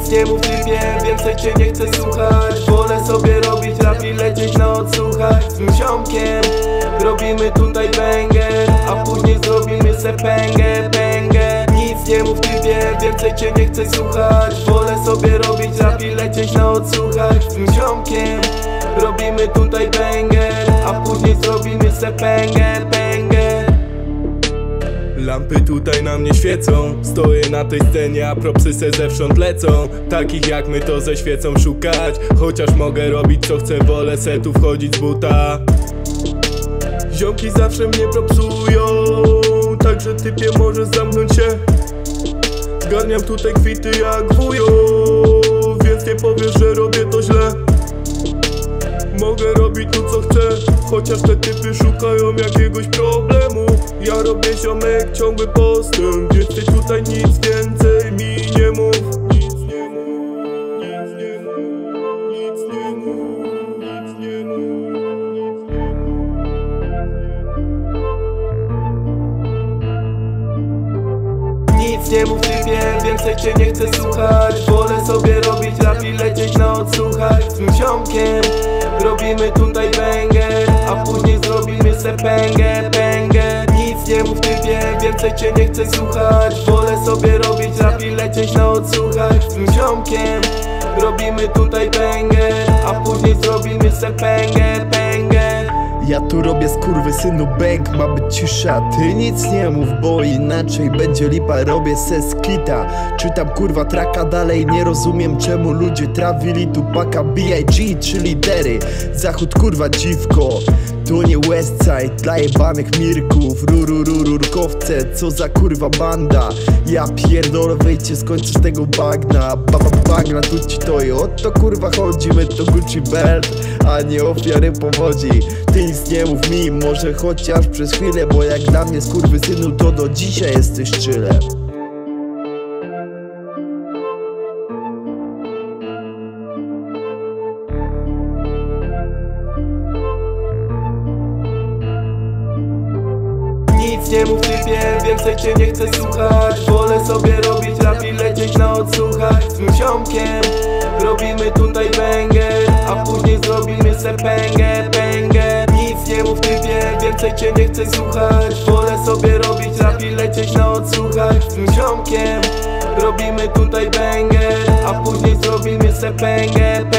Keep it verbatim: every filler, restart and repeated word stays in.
Nic nie mów typie, więcej cię nie chcę słuchać. Wolę sobie robić rap i lecieć na odsłuchać. Z mym ziomkiem robimy tutaj banger, a później zrobimy se pęgę, pęgę. Nic nie mów typie, więcej cię nie chcę słuchać. Wolę sobie robić rap i lecieć na odsłuchać. Z mym ziomkiem robimy tutaj banger, a później zrobimy se pęgę, pęgę. Lampy tutaj na mnie świecą, stoję na tej scenie, a propsy se zewsząd lecą. Takich jak my to ze świecą szukać. Chociaż mogę robić co chcę, wolę se tu wchodzić z buta. Ziomki zawsze mnie propsują, także typie możesz zamknąć się. Zgarniam tutaj kwity jak wujo, więc nie powiesz, że robię to źle. Mogę robić tu co chcę, chociaż te typy szukają jakiegoś problemu. Ja robię ziomek ciągły postęp, więc ty tutaj nic więcej mi nie mów. Nic nie mów, nic nie mów, nic nie mów, nic nie mów. Nic nie mów typie, więcej cię nie chcę słuchać. Wolę sobie robić rap i lecieć na odsłuchać. Z mym ziomkiem robimy tutaj banger, a później zrobimy se pęgę, pęgę. Nic nie mów typie, więcej cię nie chcę słuchać. Wolę sobie robić rap i lecieć na odsłuchać. Z mym ziomkiem robimy tutaj banger, a później zrobimy se pęgę, pęgę. Ja tu robię skurwysynu bang, ma być cisza. Ty nic nie mów, bo inaczej będzie lipa. Robię se skita, czytam kurwa traka dalej. Nie rozumiem czemu ludzie trawili tu paka B I G czy lidery. Zachód kurwa dziwko, to nie Westside dla jebanych mirków. Rururururkowce, co za kurwa banda. Ja pierdolę, wejdźcie, skończysz tego bagna. Baba bagna, tu ci to i o to kurwa chodzimy. To Gucci belt, a nie ofiary powodzi. Ty nic nie mów mi, może chociaż przez chwilę, bo jak dla mnie skurwysynu to do dzisiaj jesteś chillem. Nic nie mów typie, więcej cię nie chcę słuchać. Wolę sobie robić rap i lecieć na odsłuchać. Z mym ziomkiem robimy tutaj banger, a później zrobimy se pęgę, pęgę. Nic nie mów typie, więcej cię nie chcę słuchać. Wolę sobie robić rap i lecieć na odsłuchać. Z mym ziomkiem robimy tutaj banger, a później zrobimy se pęgę, pęgę.